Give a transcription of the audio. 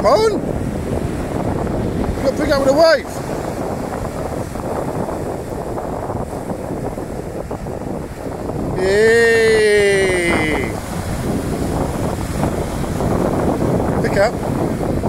on! You've got to pick up with a wave. Yay! Pick up.